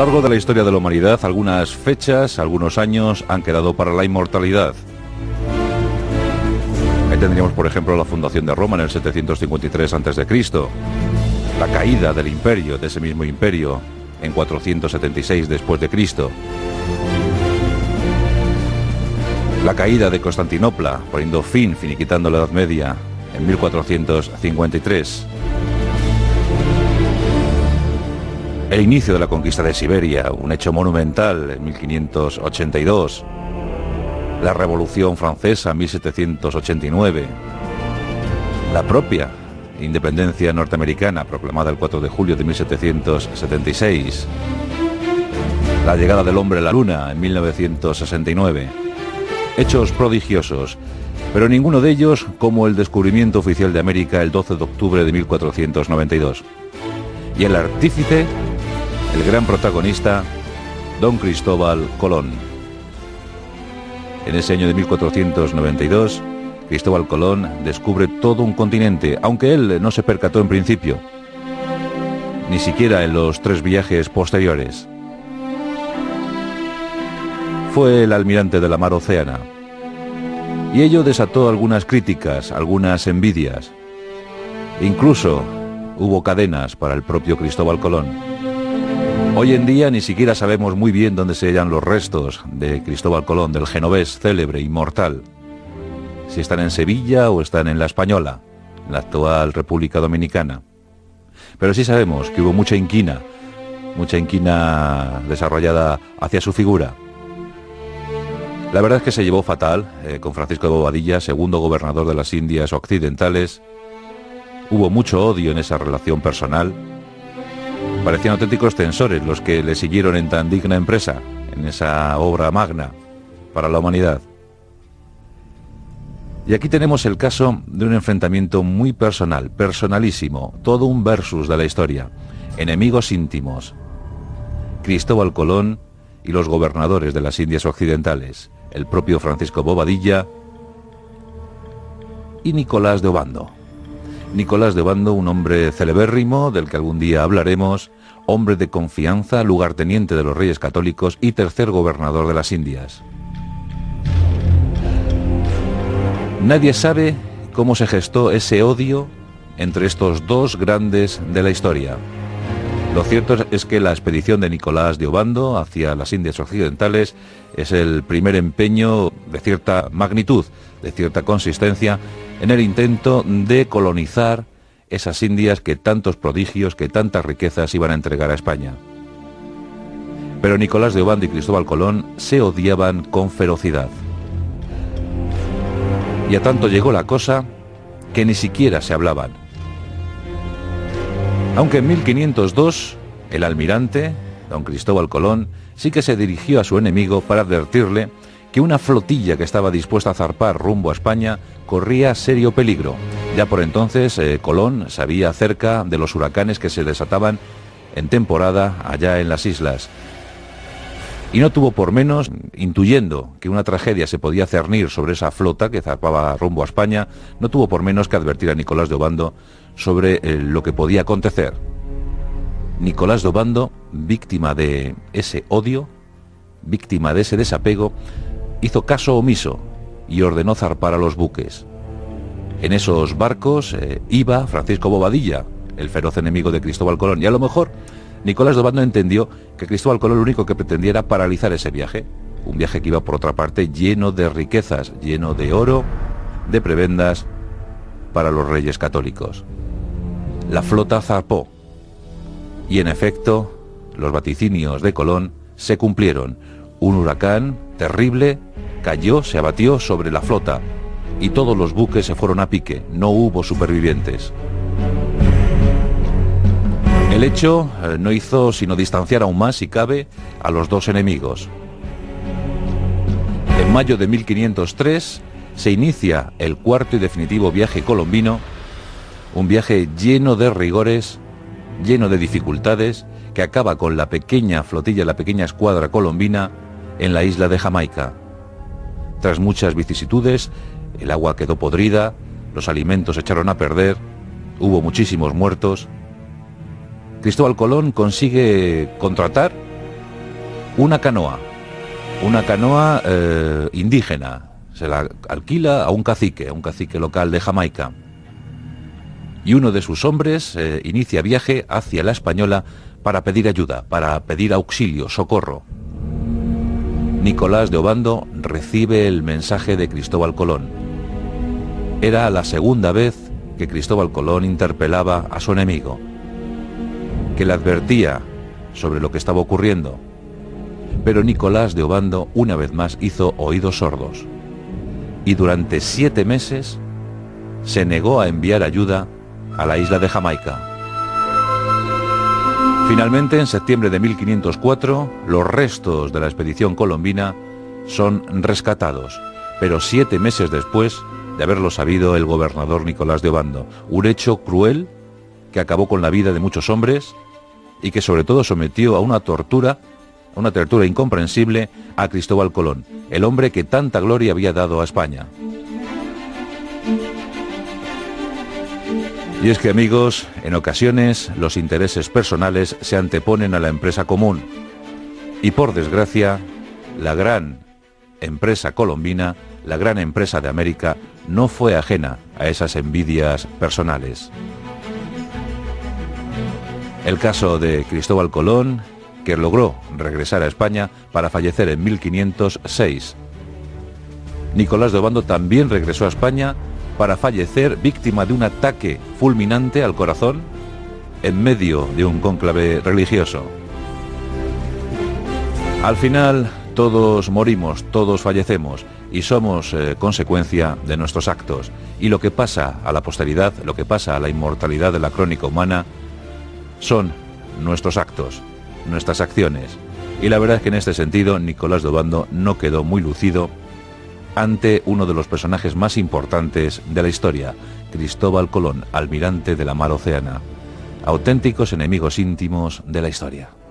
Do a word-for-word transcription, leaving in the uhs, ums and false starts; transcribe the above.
largo de la historia de la humanidad, algunas fechas, algunos años han quedado para la inmortalidad. Ahí tendríamos, por ejemplo, la fundación de Roma en el setecientos cincuenta y tres antes de Cristo, la caída del imperio, de ese mismo imperio, en cuatrocientos setenta y seis después de Cristo, la caída de Constantinopla, poniendo fin, finiquitando la Edad Media, en mil cuatrocientos cincuenta y tres. El inicio de la conquista de Siberia, un hecho monumental en mil quinientos ochenta y dos. La Revolución Francesa, mil setecientos ochenta y nueve. La propia independencia norteamericana, proclamada el cuatro de julio de mil setecientos setenta y seis. La llegada del hombre a la luna en mil novecientos sesenta y nueve. Hechos prodigiosos, pero ninguno de ellos como el descubrimiento oficial de América el doce de octubre de mil cuatrocientos noventa y dos. Y el artífice, el gran protagonista, don Cristóbal Colón. En ese año de mil cuatrocientos noventa y dos, Cristóbal Colón descubre todo un continente, aunque él no se percató en principio, ni siquiera en los tres viajes posteriores. Fue el almirante de la mar Océana, y ello desató algunas críticas, algunas envidias. Incluso hubo cadenas para el propio Cristóbal Colón. Hoy en día ni siquiera sabemos muy bien dónde se hallan los restos de Cristóbal Colón, del genovés célebre, inmortal. Si están en Sevilla o están en La Española, en la actual República Dominicana. Pero sí sabemos que hubo mucha inquina, mucha inquina desarrollada hacia su figura. La verdad es que se llevó fatal eh, con Francisco de Bobadilla, segundo gobernador de las Indias Occidentales. Hubo mucho odio en esa relación personal. Parecían auténticos censores los que le siguieron en tan digna empresa, en esa obra magna para la humanidad. Y aquí tenemos el caso de un enfrentamiento muy personal, personalísimo, todo un versus de la historia. Enemigos íntimos. Cristóbal Colón y los gobernadores de las Indias Occidentales, el propio Francisco Bobadilla y Nicolás de Obando. Nicolás de Obando, un hombre celebérrimo, del que algún día hablaremos, hombre de confianza, lugarteniente de los Reyes Católicos y tercer gobernador de las Indias. Nadie sabe cómo se gestó ese odio entre estos dos grandes de la historia. Lo cierto es que la expedición de Nicolás de Obando hacia las Indias Occidentales es el primer empeño de cierta magnitud, de cierta consistencia, en el intento de colonizar esas Indias que tantos prodigios, que tantas riquezas iban a entregar a España. Pero Nicolás de Obando y Cristóbal Colón se odiaban con ferocidad. Y a tanto llegó la cosa que ni siquiera se hablaban. Aunque en mil quinientos dos el almirante, don Cristóbal Colón, sí que se dirigió a su enemigo para advertirle que una flotilla que estaba dispuesta a zarpar rumbo a España corría serio peligro. Ya por entonces eh, Colón sabía acerca de los huracanes que se desataban en temporada allá en las islas. Y no tuvo por menos, intuyendo que una tragedia se podía cernir sobre esa flota que zarpaba rumbo a España, no tuvo por menos que advertir a Nicolás de Obando sobre eh, lo que podía acontecer. Nicolás de Obando, víctima de ese odio, víctima de ese desapego, hizo caso omiso y ordenó zarpar a los buques. En esos barcos eh, iba Francisco Bobadilla, el feroz enemigo de Cristóbal Colón, y a lo mejor Nicolás de Obando entendió que Cristóbal Colón lo único que pretendía era paralizar ese viaje, un viaje que iba por otra parte lleno de riquezas, lleno de oro, de prebendas para los Reyes Católicos. La flota zarpó y en efecto los vaticinios de Colón se cumplieron. Un huracán terrible cayó, se abatió sobre la flota y todos los buques se fueron a pique, no hubo supervivientes. El hecho eh, no hizo sino distanciar aún más, si cabe, a los dos enemigos. En mayo de mil quinientos tres se inicia el cuarto y definitivo viaje colombino, un viaje lleno de rigores, lleno de dificultades, que acaba con la pequeña flotilla, la pequeña escuadra colombina en la isla de Jamaica. Tras muchas vicisitudes, el agua quedó podrida, los alimentos se echaron a perder, hubo muchísimos muertos. Cristóbal Colón consigue contratar una canoa, una canoa eh, indígena, se la alquila a un cacique, a un cacique local de Jamaica. Y uno de sus hombres eh, inicia viaje hacia la Española para pedir ayuda, para pedir auxilio, socorro. Nicolás de Obando recibe el mensaje de Cristóbal Colón. Era la segunda vez que Cristóbal Colón interpelaba a su enemigo, que le advertía sobre lo que estaba ocurriendo. Pero Nicolás de Obando una vez más hizo oídos sordos y durante siete meses se negó a enviar ayuda a la isla de Jamaica. Finalmente, en septiembre de mil quinientos cuatro, los restos de la expedición colombina son rescatados, pero siete meses después de haberlo sabido el gobernador Nicolás de Obando. Un hecho cruel que acabó con la vida de muchos hombres y que sobre todo sometió a una tortura, a una tortura incomprensible a Cristóbal Colón, el hombre que tanta gloria había dado a España. Y es que, amigos, en ocasiones los intereses personales se anteponen a la empresa común. Y por desgracia, la gran empresa colombina, la gran empresa de América, no fue ajena a esas envidias personales. El caso de Cristóbal Colón, que logró regresar a España para fallecer en mil quinientos seis. Nicolás de Obando también regresó a España para fallecer víctima de un ataque fulminante al corazón en medio de un cónclave religioso. Al final, todos morimos, todos fallecemos y somos eh, consecuencia de nuestros actos. Y lo que pasa a la posteridad, lo que pasa a la inmortalidad de la crónica humana, son nuestros actos, nuestras acciones. Y la verdad es que en este sentido Nicolás de Obando no quedó muy lucido ante uno de los personajes más importantes de la historia, Cristóbal Colón, almirante de la mar Océana. Auténticos enemigos íntimos de la historia.